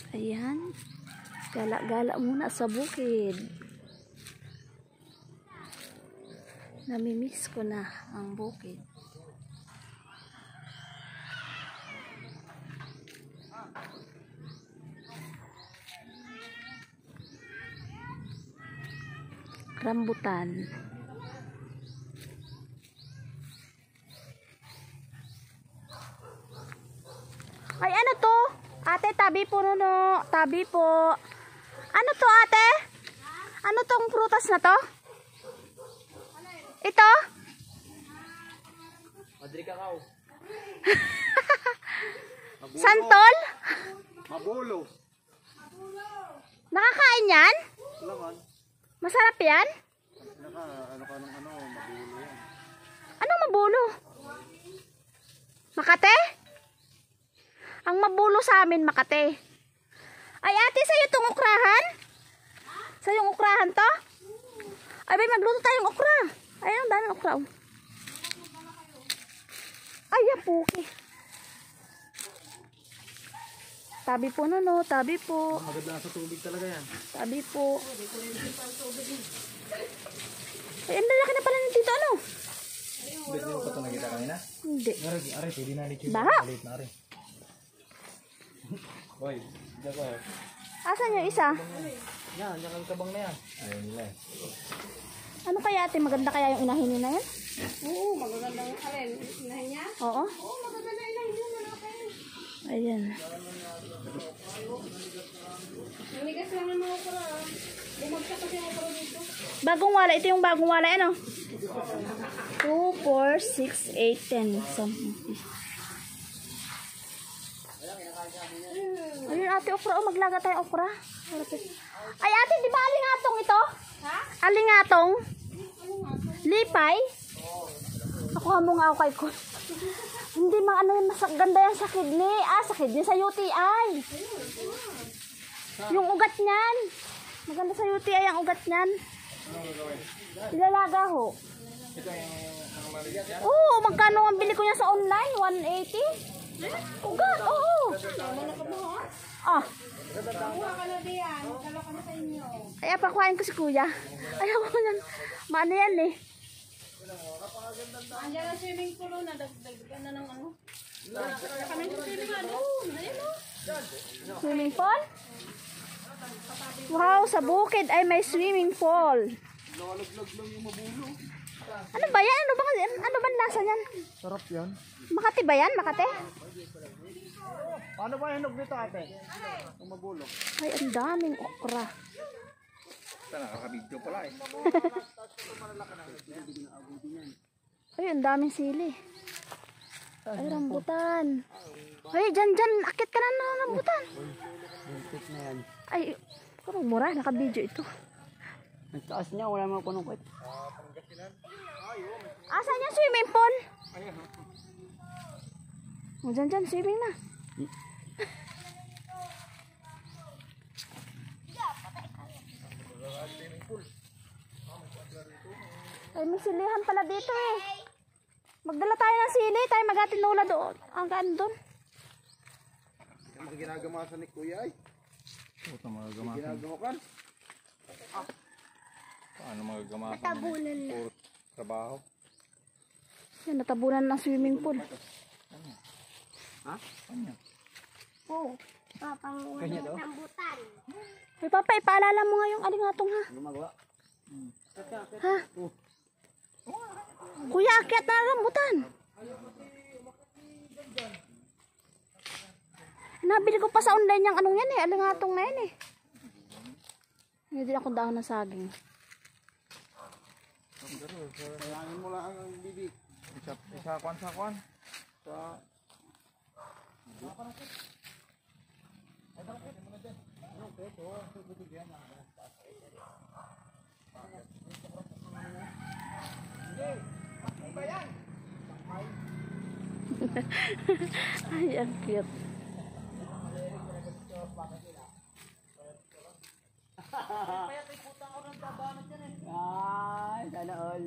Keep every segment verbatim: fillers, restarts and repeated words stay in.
Ayan. Gala-gala muna sa bukid. Namimiss ko na ang bukid. Rambutan. Ay, ano to? Ate, tabi po nuno. Tabi po. Ano to, ate? Ano tong prutas na to? Ito? Madri kakao. Santol? Mabulo. Nakakain yan? Laman. Masarap yan? Naka, ano ka ng ano, mabulo yan. Anong mabulo? Makate? Ang mabulo sa amin, Makate. Ay, ate, sa'yo itong ukrahan? Sa'yo yung ukrahan to? Ay, bay, magluto tayong ukra. Ay, ang daming ukra. Oh. Ay, yapuki. Tabi po, no, no. Tabi po. Maganda sa tubig talaga yan. Tabi po. Ay, ang lalaki na pala ng tito, ano? Hindi mo pa ito nakita kanina? Hindi. Aray, aray, pwede na ulit yun. Baha. Ulit na, aray. Boy, dyan ko. Asan yung isa? Yan, yan ang kabang na yan. Ayaw nila eh. Ano kaya, ate? Maganda kaya yung inahin niya na yan? Oo, magaganda yung alin. Inahin niya? Oo. Oo, magaganda yung inahin niya. Ayan. Namigas lang ang mga okra. Bumagsak kasi ang okra dito. Bagong wala. Ito yung bagong wala. Ano? two, four, six, eight, ten. Ayun, ate, okra. O, maglaga tayo okra. Ay, ate, di ba alingatong ito? Ha? Alingatong? Lipay? Ako mo nga ako kay ko. Hindi, mga ano yun, mas ganda yan sa kidney. Ah, sa kidney, sa U T I. Yung ugat niyan. Maganda sa U T I ang ugat niyan. Ilalaga ho. Oo, magkano ang bili ko niya sa online? one eighty? Ugat, oo. Ah. Buha ka na diyan. Dalo ka na sa inyo. Ay, pakuhain ko si kuya. Ayaw ko yan. Maano yan eh. Andiyan ang swimming pool na. Dagdagan na ng ano. Kami sa swimming ano. Ayun o. Swimming pool? Wow, sa bukid ay may swimming pool. Ano ba yan? Ano ba, ano ba lasa yan? Sarap yan. Makati ba yan? Makati? Paano ba hinog dito ate? Ang mabulo. Ay, ang daming okra. Ito nakakabidyo pala eh. Ay, ang daming sili. Ay, rambutan. Ay, dyan, dyan. Akit ka na ng rambutan. Buntik na yan. Ay, parang mura. Nakabidyo ito. Nagtaas niya, wala mga kunungkit. Asan yung swimming pool? O, dyan, dyan. Swimming na. Ay, may silihan pala dito eh. Magdala tayo ng sili. Tayo magatinula doon. Hanggang doon. Ang ginagamasan ni kuya ay. Ito magagamasan. Ginagamakan? Ah. Paano magagamasan? Natabunan na. Puro trabaho. Yan, natabunan ng swimming pool. Ha? Ano yan? Oo. Kanya daw? Ay, papa, ipaalala mo nga yung alingatong ha. Gumagawa? Hmm. Ha? Kuya, akyat na rambutan. Nabili ko pa sa online yung anong yan eh. Alingatong na yan eh. Hindi din ako dahon ng saging. Kailangan mo lang ang bibig. Isa, isa kwan sa kwan. Sa... Ay, ang cute. Ay, sana all.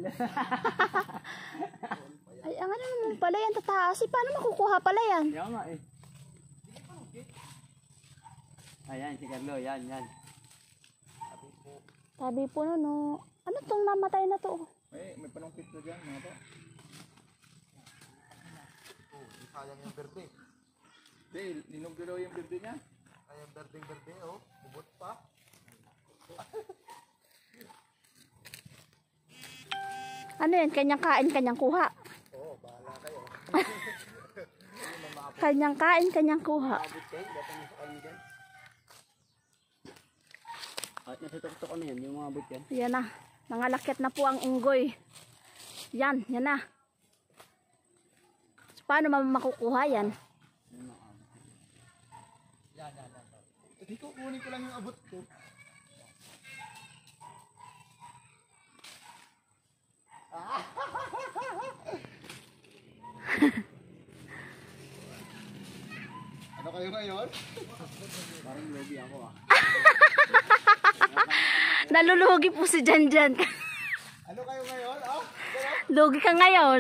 Ay, ang ano naman pala yan, tataas. Eh, paano makukuha pala yan? Kaya nga eh. Ayan, si Carlo, yan, yan. Sabi po no, no. Ano tong namatay na to? May, may panungkit na dyan, mga to. Oh, di sayang yung berde. Hindi, linog daw yung berde niya. Ay, yung berdeng-berde, oh. Bubot pa. Ano yan? Kanyang kain, kanyang kuha. Oo, bahala kayo. Kanyang kain, kanyang kuha. Abot kayo, datang sa kanya dyan. At nasutok-tok ano yan, yung mga abot yan. Yan na. Nangalakit na po ang unggoy. Yan, yan na. So, paano makukuha yan? Hindi ko, kunin ko lang yung abot ko. Ano kayo ngayon? Parang lobby ako ah. Nalulugi po si Janjan. Ano kayo ngayon? Oh, Lugi ka ngayon.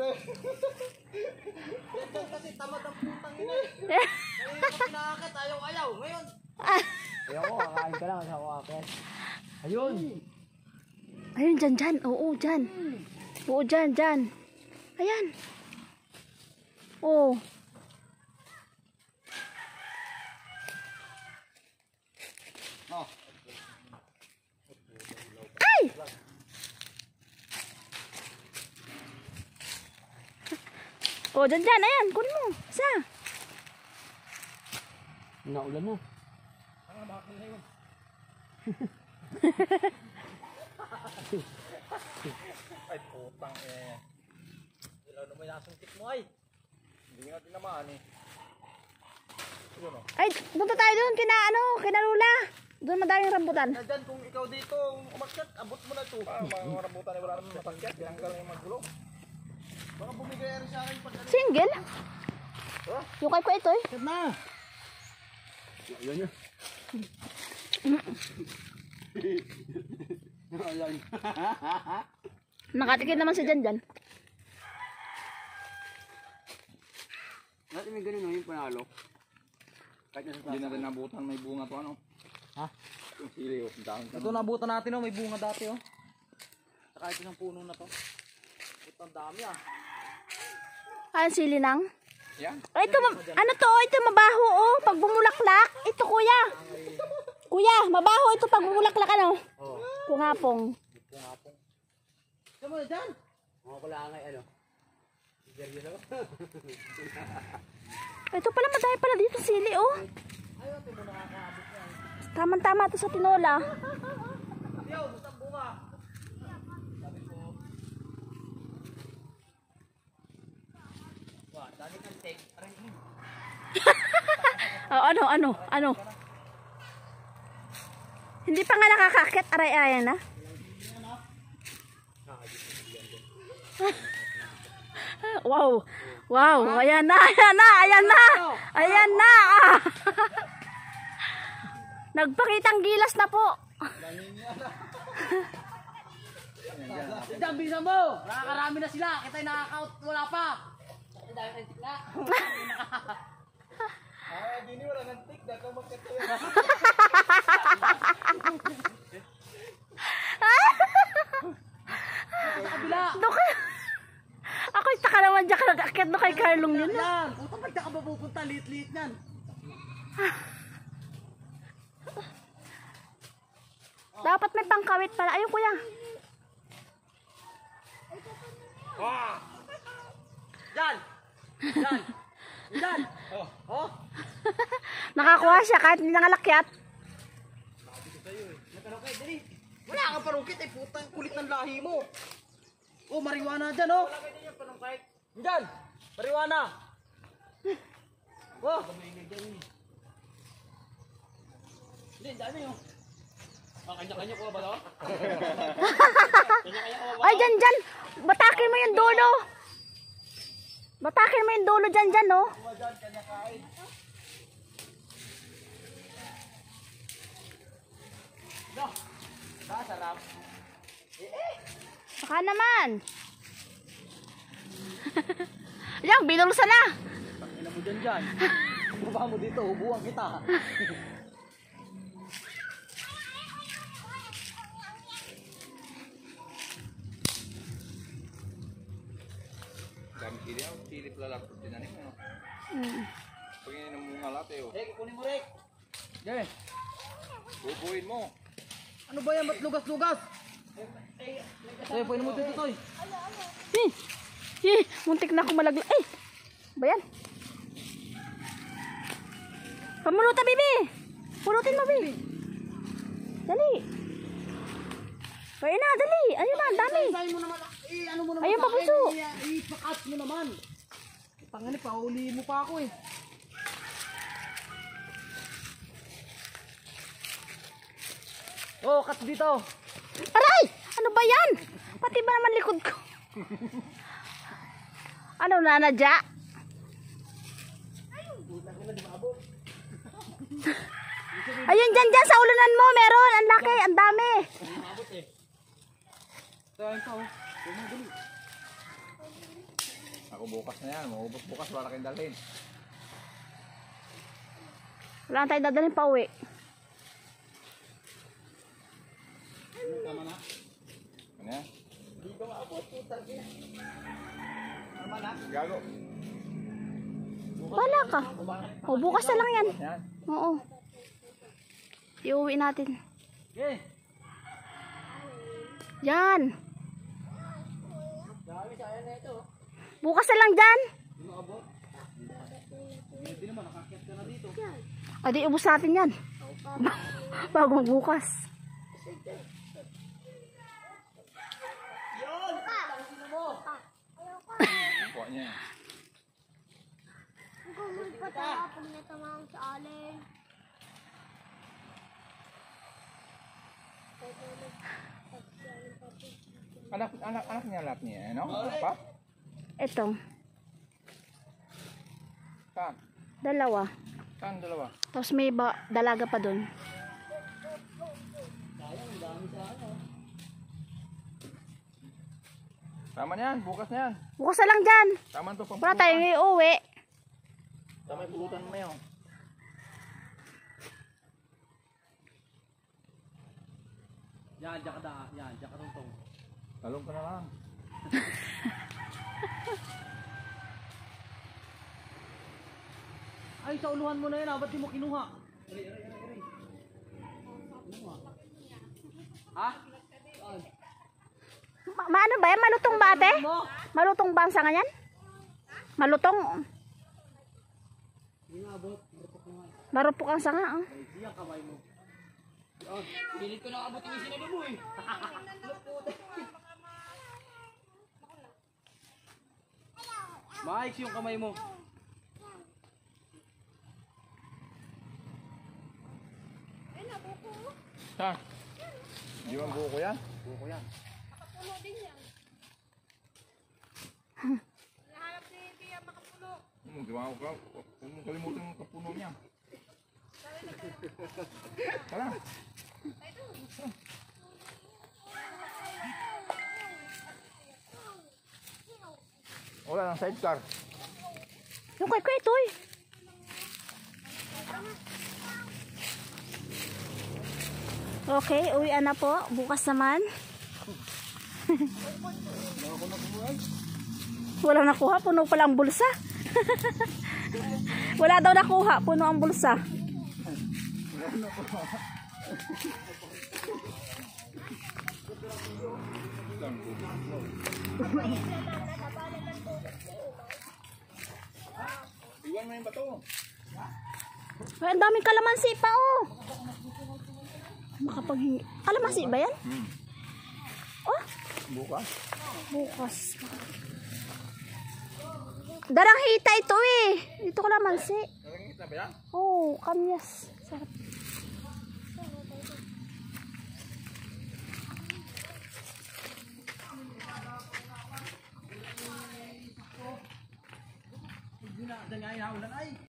Kasi tamad ang putang ina eh. Kaya ko pinakakit, ayaw-ayaw. Ngayon. Ayaw ko, kakain ka lang sa wakit. Ayun. Ayun, dyan, dyan. Oo, dyan. Oo, dyan, dyan. Ayan. Oo. Oh. Ay! Oo, dyan, dyan. Ayan, kunin mo. Isa. Naulan mo. Ay, putang eh. Ilaw na may nasungkit mo ay. Hindi nga tinamaan eh. Yun oh. Ay, punta tayo doon. Kina, ano, kina Lula. Doon madaming rambutan. Na dyan, kung ikaw dito umakyat, abot mo na ito. Ah, mga rambutan eh, wala naman masakit. Tinanggal yung magulo. Baka bumigay rin sa akin pag ano. Single? Yung kay ko ito eh. Kat na. Ayun yun. Ayun. Nakatikid naman si Janjan. Dati may ganun no, yung panalo. Kahit nasa Hindi na rin nabutan, may bunga to ano. Ha? Yung sili oh, dahon ka Ito nabutan natin oh, may bunga dati oh. Saka ito ng puno na to. Ito ang dami ah. Ayan, silinang. Yan. Ay, ito, ma- ano to? Ito mabaho, oh. Pag bumulaklak. Ito, kuya. Kuya, mabaho ito pag bumulaklak, ano? Oo. Pungapong. Pungapong. Ito mo na dyan. Mga kulangay ano. Seryo na ba? Ito pala, madami pala dito sili, oh. Ayaw, ito mo nakakaabot yan. Tama-tama to sa tinola. Yo, gusto ang bunga. Sabi ko. Wah, dami kang take. Aray, Oh, ano, ano, ano? Hindi pa nga nakakakit. Aray-aray na. Wow. Wow. Ayan na, ayan na, ayan na. Ayan na. Ah. Nagpakitang gilas na po. Diyan, bilisan mo! Nakakarami na sila! Kita'y nakaka-out, wala pa! Ang dami ng tikla! Ay, di ni wala ng tik. Dako magkat kayo. Sa kabila! Doon ka. Ako taka naman dyan ka nag-akit doon kay Carlong yun. Yan! Puta, pag ka ba pupunta, liit-liit yan! Dapat may pangkawit pala. Ayun, kuya. Yan! Yan! Yan! Oh! Oh! Nakakuha siya kahit hindi nangalakyat. Nakalokay, dali! Wala kang parungkit eh, putang kulit ng lahi mo! Oh, marijuana dyan oh! Wala kayo yung panungkay? Dyan! Marijuana! Oh! Hindi, dami oh! Ah, kanya-kanya ko ba to? Ay, dyan, dyan. Batakin mo yung dulo. Batakin mo yung dulo dyan, dyan, no? No! Sarap! Baka naman. Yan, binulsa na. Ina mo dyan dyan! Baba mo dito, ubuan kita! Hindi ako silip lalap. Tinanim mo. Mm. Pag yun ang mga latte oh. Eh, kukunin mo, Rick. Yan. Bubuin mo. Ano ba yan? Ba't lugas-lugas? Eh, pwede mo dito, Toy. Eh, eh, muntik na ako malaglag. Eh, ba yan? Pamulutan, bibi. Pulutin mo, bibi. Dali. Ayun na, dali. Ayun na, ang dami. Isayin mo naman. Eh, ano mo naman Ayun, sa akin? pabuso. Eh, ipakat mo naman. Tangani, pauli mo pa ako eh. Oh, cut dito. Aray! Ano ba yan? Pati ba naman likod ko? Ano, nanadya? Ayun, dyan, dyan, sa ulunan mo, meron. Ang laki, ang dami. Tayo pa oh. Ako bukas na yan. Maubos bukas para kayong dalhin. Wala na tayo dadalhin pa uwi. Ano yan? Gago. Wala ka. O, bukas na lang yan. Yan. Oo. Iuwi natin. Okay. Yan. Dami sa ayan na ito. Bukas na lang dyan. Hindi naman, nakakit ka na dito. Adi, ubus natin yan. Bago magbukas. Kuha niya yan. Anak, anak, anak niya lahat niya, ano? Pa? Ito, Saan? dalawa. Saan dalawa? Tapos may ba, dalaga pa dun. Tama na yan, bukas na yan. Bukas na lang dyan. Tama to pang Wala tayong iuwi. Tama yung pulutan mo yun. Yan, diyan ka da. Yan, diyan ka tungtong. Talong ka na lang. Ay, sa uluhan mo na yan ah. Ba't di mo kinuha? Kinuha. Ha? Ma maano ba yan? Malutong ba ate? Malutong ba ang sanga yan? Malutong. Inabot. Marupok ang sanga. Oh. Ay, siyang kamay mo. Yan. Pilit ko na abot yung isinalo mo eh. Mike, yung kamay mo. Saan? Di ba ang buko yan? Buko yan. Hmm, di ba ako ka? Huwag mong kalimutan yung kapuno niya. Tara. Wala nang sidecar. Yung kay kay ito eh. Okay, uwian na po. Bukas naman. Walang nakuha. Puno pala ang bulsa. Wala daw nakuha. Puno ang bulsa. Iwan mo yung bato. Ay, ang daming kalamansi pa oh. Makapaghingi. Kalamansi ba yan? Hmm. Oh, Bukas. bukas. Darang hita ito eh. Ito kalamansi. Nakikita ba yan? Oh, kamyas. Sarap. Hindi na, dangay na ulan ay.